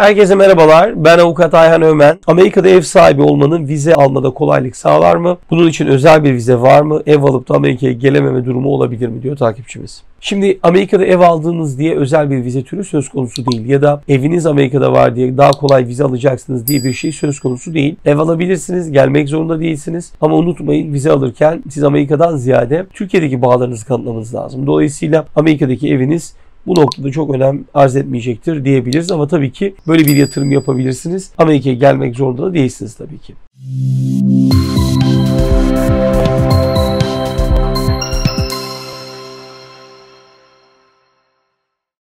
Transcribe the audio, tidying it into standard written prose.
Herkese merhabalar. Ben avukat Ayhan Ömen. Amerika'da ev sahibi olmanın vize almada kolaylık sağlar mı? Bunun için özel bir vize var mı? Ev alıp da Amerika'ya gelememe durumu olabilir mi diyor takipçimiz. Şimdi Amerika'da ev aldığınız diye özel bir vize türü söz konusu değil. Ya da eviniz Amerika'da var diye daha kolay vize alacaksınız diye bir şey söz konusu değil. Ev alabilirsiniz, gelmek zorunda değilsiniz. Ama unutmayın, vize alırken siz Amerika'dan ziyade Türkiye'deki bağlarınızı kanıtlamanız lazım. Dolayısıyla Amerika'daki eviniz bu noktada çok önem arz etmeyecektir diyebiliriz. Ama tabii ki böyle bir yatırım yapabilirsiniz. Amerika'ya gelmek zorunda da değilsiniz tabii ki.